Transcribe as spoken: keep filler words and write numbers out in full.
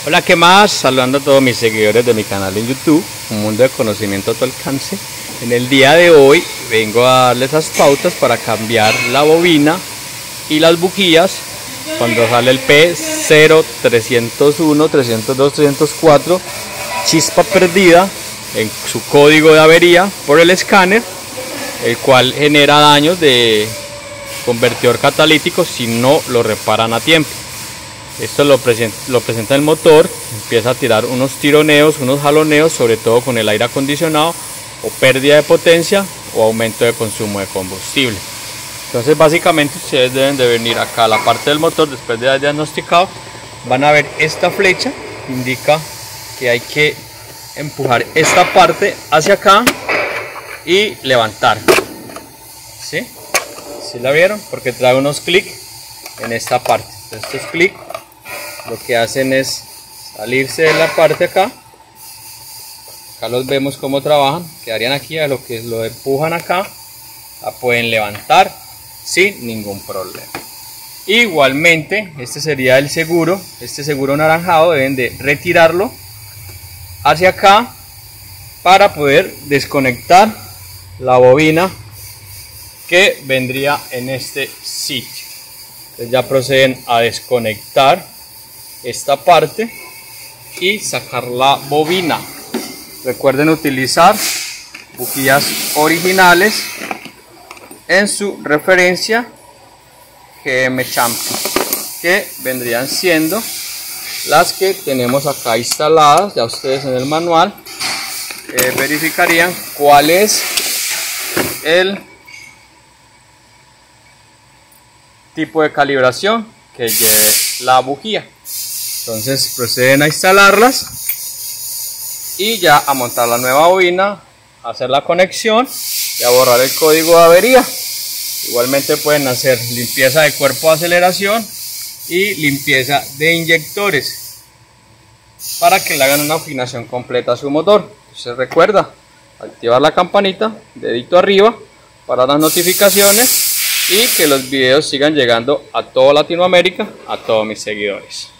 Hola, ¿qué más? Saludando a todos mis seguidores de mi canal en YouTube, Un Mundo de Conocimiento a tu alcance. En el día de hoy vengo a darles las pautas para cambiar la bobina y las bujías cuando sale el P cero trescientos uno, trescientos dos, trescientos cuatro, chispa perdida en su código de avería por el escáner, el cual genera daños de convertidor catalítico si no lo reparan a tiempo. Esto lo presenta, lo presenta el motor, empieza a tirar unos tironeos, unos jaloneos, sobre todo con el aire acondicionado, o pérdida de potencia o aumento de consumo de combustible. Entonces básicamente ustedes deben de venir acá a la parte del motor después de haber diagnosticado. Van a ver esta flecha, indica que hay que empujar esta parte hacia acá y levantar. ¿Sí? ¿Sí la vieron? Porque trae unos clics en esta parte. Entonces, estos clics lo que hacen es salirse de la parte acá. Acá los vemos cómo trabajan. Quedarían aquí, a lo que lo empujan acá, la pueden levantar sin ningún problema. Igualmente, este sería el seguro, este seguro anaranjado, deben de retirarlo hacia acá para poder desconectar la bobina que vendría en este sitio. Entonces ya proceden a desconectar esta parte y sacar la bobina. Recuerden utilizar bujías originales en su referencia G M Champion, que vendrían siendo las que tenemos acá instaladas. Ya ustedes en el manual eh, verificarían cuál es el tipo de calibración que lleve la bujía. Entonces proceden a instalarlas y ya a montar la nueva bobina, hacer la conexión y a borrar el código de avería. Igualmente pueden hacer limpieza de cuerpo de aceleración y limpieza de inyectores para que le hagan una afinación completa a su motor. Entonces recuerda activar la campanita, dedito arriba para las notificaciones y que los videos sigan llegando a toda Latinoamérica, a todos mis seguidores.